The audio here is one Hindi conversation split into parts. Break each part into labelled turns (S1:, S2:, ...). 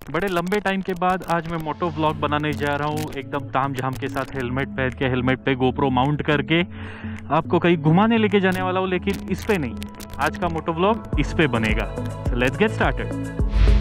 S1: बड़े लंबे टाइम के बाद आज मैं मोटो व्लॉग बनाने जा रहा हूँ, एकदम तामझाम के साथ हेलमेट पहन के, हेलमेट पे गोप्रो माउंट करके आपको कहीं घुमाने लेके जाने वाला हूँ, लेकिन इस पे नहीं। आज का मोटो व्लॉग इस पे बनेगा। So let's get started.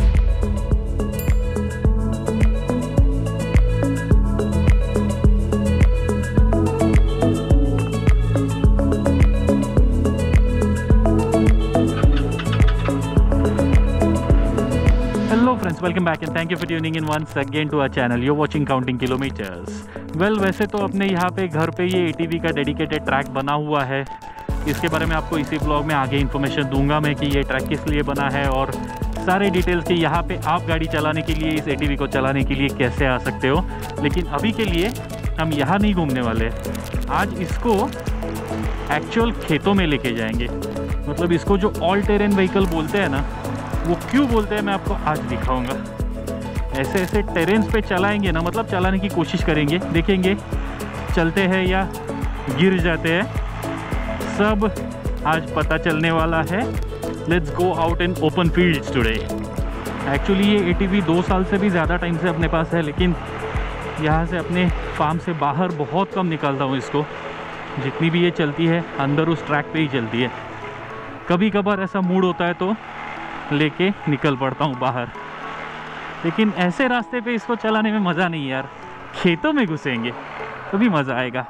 S1: Friends, welcome back and thank you for tuning in once again to our channel. You're watching Counting Kilometers. Well, वैसे तो अपने यहाँ पे घर पे ये ATV का डेडिकेटेड ट्रैक बना हुआ है। इसके बारे में आपको इसी ब्लॉग में आगे इन्फॉर्मेशन दूंगा मैं कि ये ट्रैक किस लिए बना है और सारे डिटेल्स कि यहाँ पे आप गाड़ी चलाने के लिए, इस ATV को चलाने के लिए कैसे आ सकते हो। लेकिन अभी के लिए हम यहाँ नहीं घूमने वाले। आज इसको एक्चुअल खेतों में लेके जाएंगे। मतलब इसको जो ऑल टेरेन व्हीकल बोलते हैं ना, वो क्यों बोलते हैं मैं आपको आज दिखाऊंगा। ऐसे ऐसे टेरेन्स पे चलाएंगे ना, मतलब चलाने की कोशिश करेंगे, देखेंगे चलते हैं या गिर जाते हैं, सब आज पता चलने वाला है। Let's go out in open fields today. Actually ये ATV 2 साल से भी ज़्यादा टाइम से अपने पास है, लेकिन यहाँ से अपने फार्म से बाहर बहुत कम निकालता हूँ इसको। जितनी भी ये चलती है अंदर उस ट्रैक पे ही चलती है। कभी कभार ऐसा मूड होता है तो लेके निकल पड़ता हूँ बाहर, लेकिन ऐसे रास्ते पे इसको चलाने में मज़ा नहीं यार। खेतों में घुसेंगे तभी मज़ा आएगा।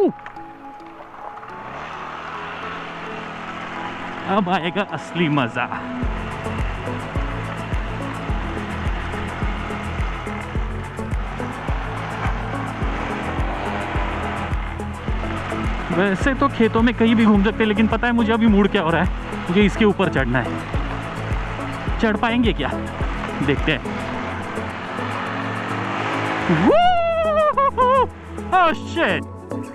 S1: अब आएगा असली मज़ा। वैसे तो खेतों में कहीं भी घूम सकते, लेकिन पता है मुझे अभी मूड क्या हो रहा है, मुझे इसके ऊपर चढ़ना है। चढ़ पाएंगे क्या, देखते हैं। ओह शिट,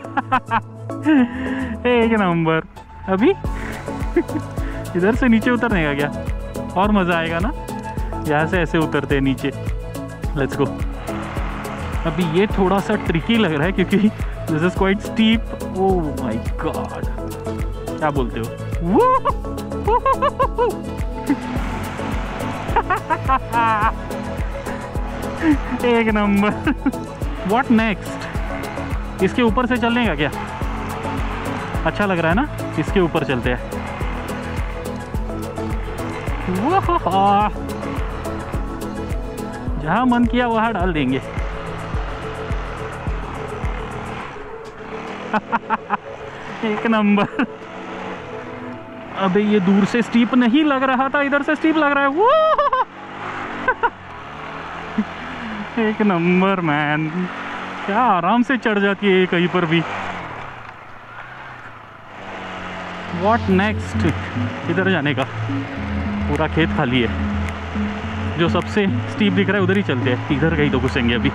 S1: एक नंबर। अभी इधर से नीचे उतरने का क्या, और मज़ा आएगा ना। यहाँ से ऐसे उतरते हैं नीचे। Let's go. अभी ये थोड़ा सा ट्रिकी लग रहा है क्योंकि this is quite steep. Oh my god, क्या बोलते हो। एक नंबर। व्हाट नेक्स्ट, इसके ऊपर से चलने का क्या, अच्छा लग रहा है ना। इसके ऊपर चलते हैं। जहां मन किया वहां डाल देंगे। एक नंबर। अबे ये दूर से स्टीप नहीं लग रहा था, इधर से स्टीप लग रहा है। वो एक नंबर मैन, क्या आराम से चढ़ जाती है कहीं पर भी। व्हाट नेक्स्ट, इधर जाने का। पूरा खेत खाली है, जो सबसे स्टीप दिख रहा है उधर ही चलते हैं। इधर कहीं तो घुसेंगे अभी।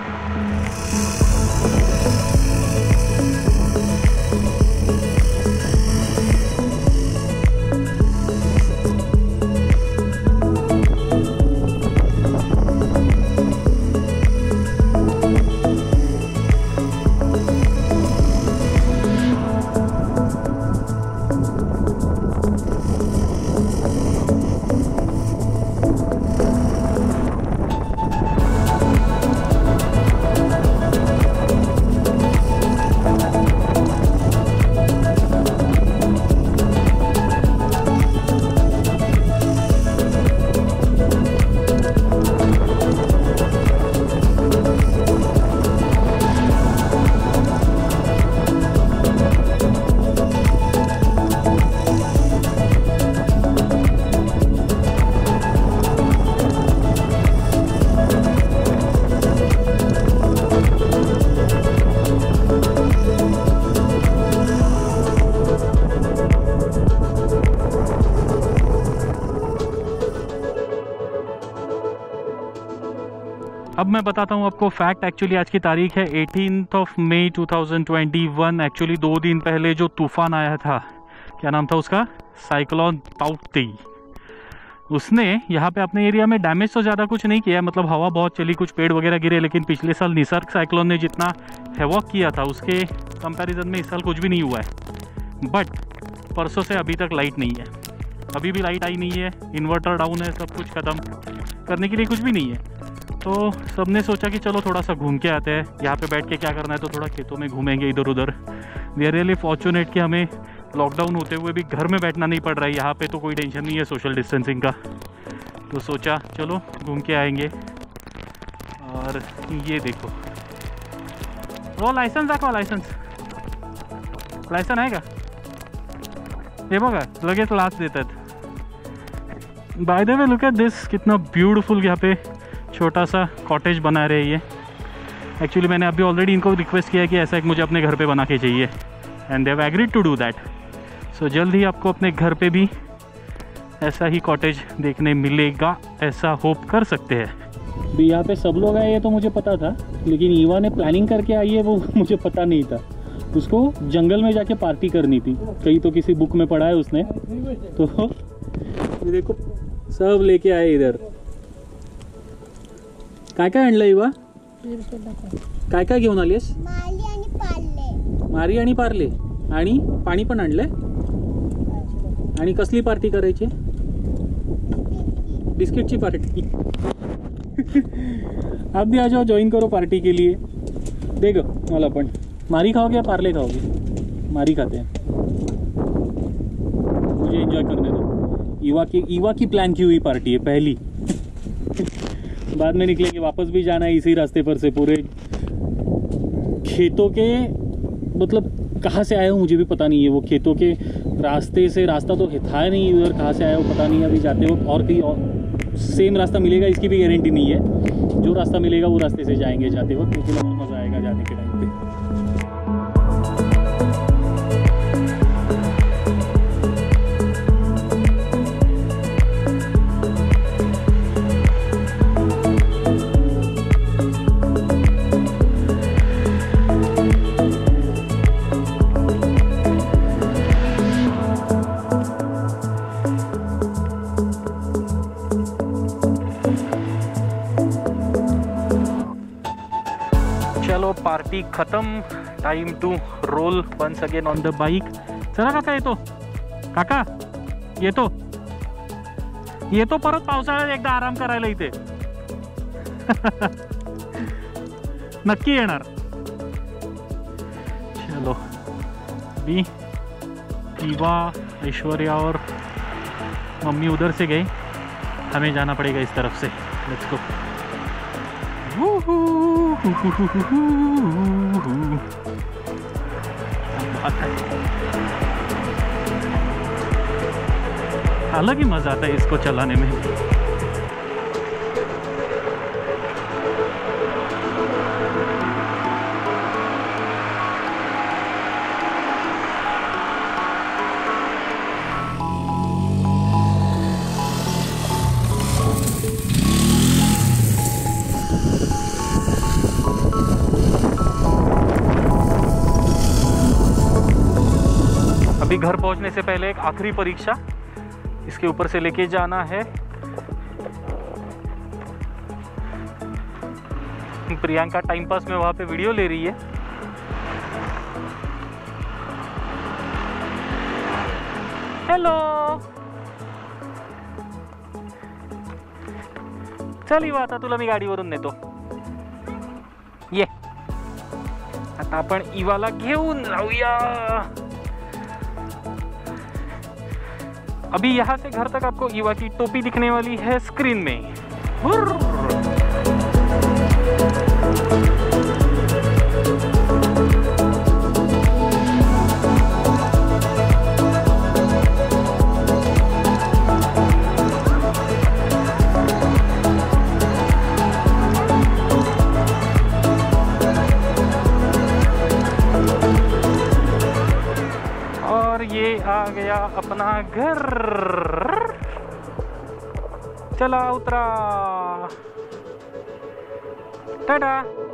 S1: अब मैं बताता हूँ आपको फैक्ट। एक्चुअली आज की तारीख है 18 मई 2021। एक्चुअली 2 दिन पहले जो तूफान आया था, क्या नाम था उसका, साइक्लोन ताउते, उसने यहाँ पे अपने एरिया में डैमेज तो ज़्यादा कुछ नहीं किया। मतलब हवा बहुत चली, कुछ पेड़ वगैरह गिरे, लेकिन पिछले साल निसर्ग साइक्लोन ने जितना हैवॉक किया था उसके कंपैरिजन में इस साल कुछ भी नहीं हुआ है। बट परसों से अभी तक लाइट नहीं है, अभी भी लाइट आई नहीं है, इन्वर्टर डाउन है, सब कुछ ख़त्म, करने के लिए कुछ भी नहीं है। तो सबने सोचा कि चलो थोड़ा सा घूम के आते हैं, यहाँ पे बैठ के क्या करना है, तो थोड़ा खेतों में घूमेंगे इधर उधर। वी आर रियली फॉर्चुनेट कि हमें लॉकडाउन होते हुए भी घर में बैठना नहीं पड़ रहा है। यहाँ पे तो कोई टेंशन नहीं है सोशल डिस्टेंसिंग का, तो सोचा चलो घूम के आएंगे। और ये देखो, वो लायसन्स दाखवा, लायसन आहे का? हे बघा लगेच लाच देतात। By the way look at this, कितना ब्यूटीफुल यहाँ पे छोटा सा कॉटेज बना रहे हैं ये। एक्चुअली मैंने अभी ऑलरेडी इनको रिक्वेस्ट किया कि ऐसा एक मुझे अपने घर पे बना के चाहिए, and they have agreed to do that. So जल्द ही आपको अपने घर पे भी ऐसा ही कॉटेज देखने मिलेगा, ऐसा होप कर सकते हैं। भी यहाँ पे सब लोग आए ये तो मुझे पता था, लेकिन ईवा ने प्लानिंग करके आई है वो मुझे पता नहीं था। उसको जंगल में जाके पार्टी करनी थी, कहीं तो किसी बुक में पढ़ा है उसने। तो ये देखो सब लेके आए इधर। काय काय आणलं ईवा? काय काय घेऊन आलीस? मारी आणि पार्ले आणि पाणी पण आणलंय। आणि कसली पार्टी करायची? बिस्किटची पार्टी। आप भी आ जाओ, ज्वाइन करो पार्टी के लिए। देखो मला पण मारी खाओगे या पार्ले खाओगे? मारी खाते हैं, मुझे एंजॉय करने दो। ईवा की प्लान की हुई पार्टी है पहली। बाद में निकलेंगे, वापस भी जाना है इसी रास्ते पर से। पूरे खेतों के, मतलब कहाँ से आया हूँ मुझे भी पता नहीं है। वो खेतों के रास्ते से, रास्ता तो था नहीं उधर, कहाँ से आया हूँ पता नहीं। अभी जाते वक्त और कहीं और सेम रास्ता मिलेगा इसकी भी गारंटी नहीं है। जो रास्ता मिलेगा वो रास्ते से जाएंगे जाते वक्त, लेकिन और मज़ा आएगा जाने के टाइम पे। चलो पार्टी खत्म, time to roll once again on the bike. चला काका येतो परत पावसाळ्यात एकदा आराम करायला इथे। नक्की येणार। चलो भी ईवा, ऐश्वर्या और मम्मी उधर से गए, हमें जाना पड़ेगा इस तरफ से। Let's go. अलग ही मजा आता है इसको चलाने में। घर पहुंचने से पहले एक आखिरी परीक्षा इसके ऊपर से लेके जाना है। प्रियंका टाइम पास में वहां पे वीडियो ले रही है। हेलो, चल ईवा, आता तुला मी गाडीवरून नेतो। ये आता आपण ईवाला घेऊन जाऊया। अभी यहाँ से घर तक आपको ईवा की टोपी दिखने वाली है स्क्रीन में। ये आ गया अपना घर। चला उतरा, tata.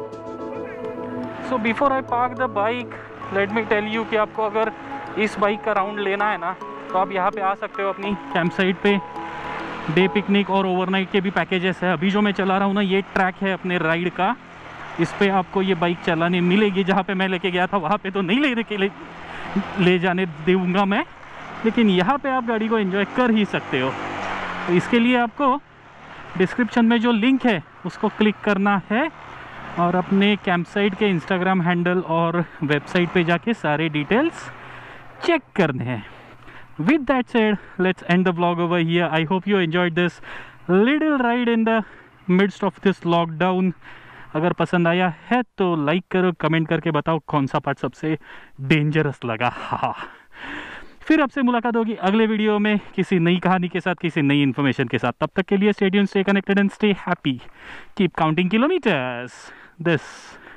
S1: So before I park the bike, let me tell you कि आपको अगर इस बाइक का राउंड लेना है ना, तो आप यहाँ पे आ सकते हो अपनी कैंप साइट पे। डे पिकनिक और ओवरनाइट के भी पैकेजेस है। अभी जो मैं चला रहा हूँ ना, ये ट्रैक है अपने राइड का, इस पे आपको ये बाइक चलाने मिलेगी। जहाँ पे मैं लेके गया था वहाँ पे तो नहीं ले जाने दूंगा मैं, लेकिन यहाँ पे आप गाड़ी को एंजॉय कर ही सकते हो। तो इसके लिए आपको डिस्क्रिप्शन में जो लिंक है उसको क्लिक करना है और अपने कैंपसाइट के इंस्टाग्राम हैंडल और वेबसाइट पे जाके सारे डिटेल्स चेक करने हैं। With that said, let's end the vlog over here. I hope you enjoyed this little ride in the midst of this lockdown. अगर पसंद आया है तो लाइक करो, कमेंट करके बताओ कौन सा पार्ट सबसे डेंजरस लगा। हाँ, फिर आपसे मुलाकात होगी अगले वीडियो में किसी नई कहानी के साथ, किसी नई इन्फॉर्मेशन के साथ। तब तक के लिए stay tuned, stay connected and stay happy. Keep counting kilometres. This